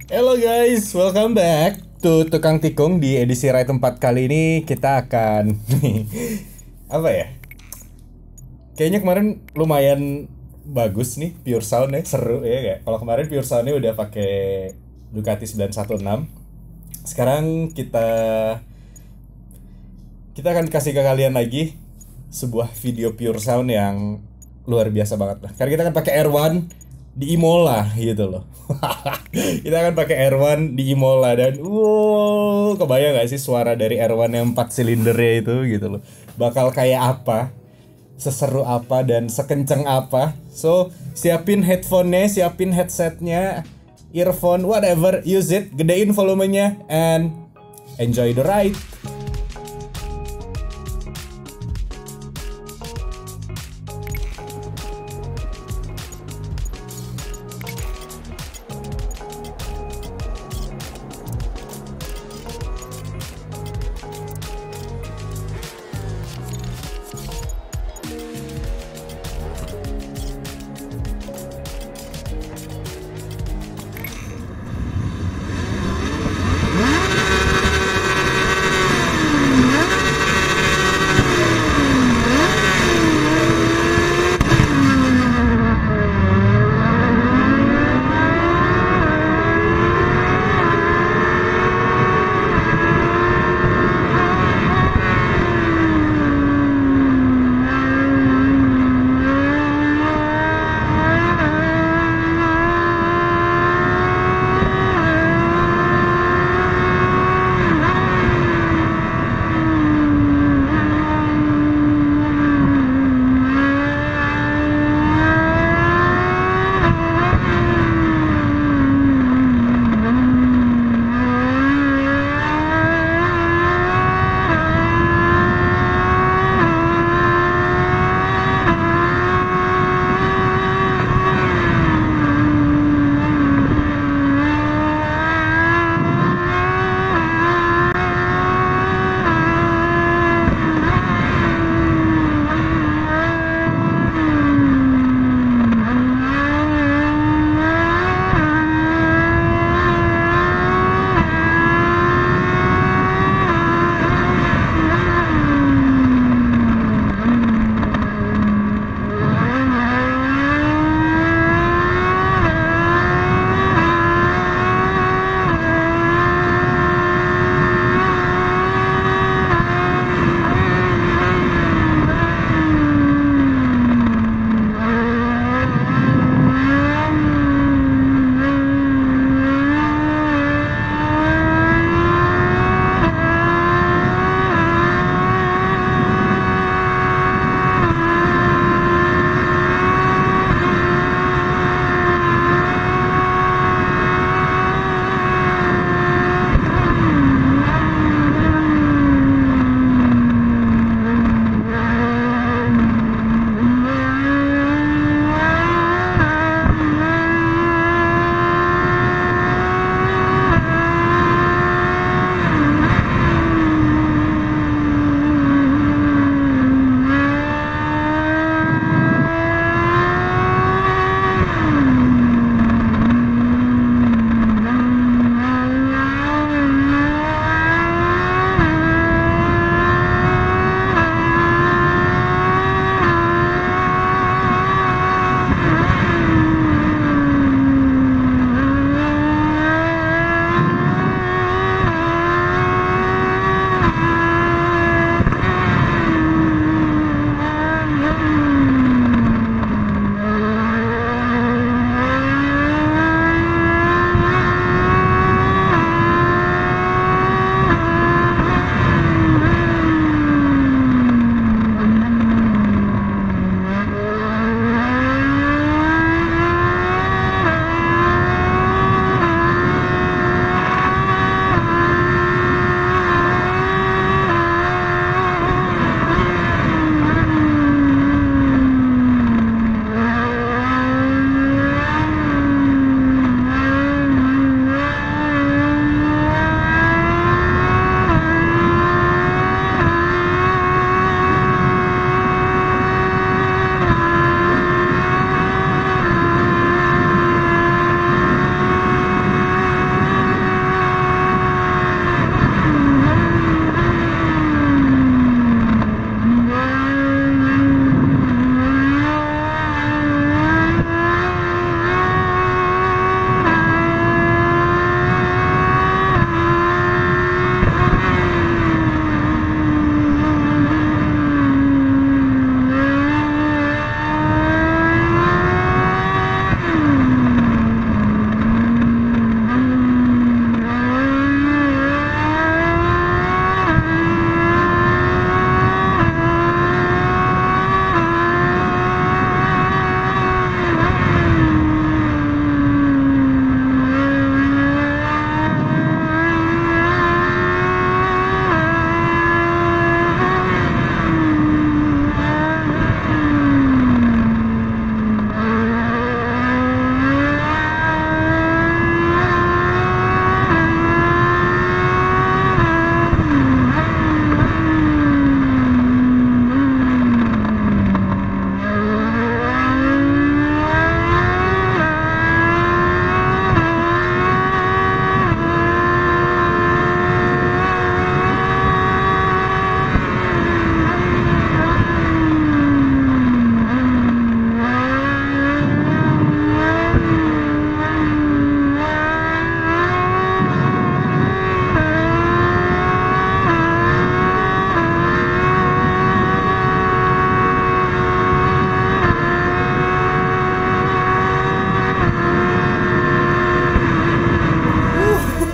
Hello guys, welcome back to Tukang Tikung. Di edisi Ride 4 kali ini kita akan apa ya? Kayaknya kemarin lumayan bagus nih pure sound ya, seru ya kayak. Kalau kemarin pure soundnya udah pakai Ducati 916. Sekarang kita akan kasih ke kalian lagi sebuah video pure sound yang luar biasa banget lah. Karena kita akan pakai R1 di Imola gitu loh. Kita akan pakai R1 di Imola dan wow, kebayang gak sih suara dari R1 yang 4 silindernya itu gitu loh. Bakal kayak apa? Seseru apa dan sekenceng apa? So, siapin headphone-nya, siapin headsetnya, earphone, whatever, use it, gedein volumenya and enjoy the ride.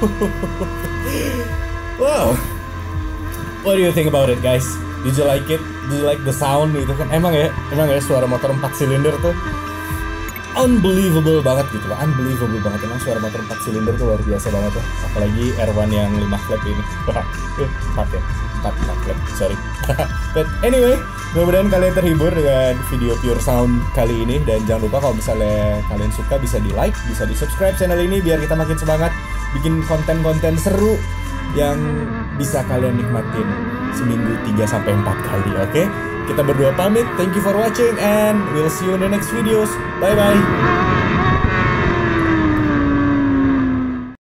Wow. What do you think about it, guys? Did you like it? Did you like the sound gitu kan? Emang ya suara motor 4 silinder tuh unbelievable banget gitu loh. Unbelievable banget, emang suara motor 4 silinder tuh luar biasa banget ya. Apalagi R1 yang 5 flap ini. 4 ya? 4 flap, sorry. But anyway, mudah-mudahan kalian terhibur dengan video Pure Sound kali ini. Dan jangan lupa kalau misalnya kalian suka bisa di like, bisa di subscribe channel ini biar kita makin semangat bikin konten-konten seru yang bisa kalian nikmatin seminggu 3-4 kali, oke? Kita berdua pamit, thank you for watching and we'll see you in the next videos. Bye bye.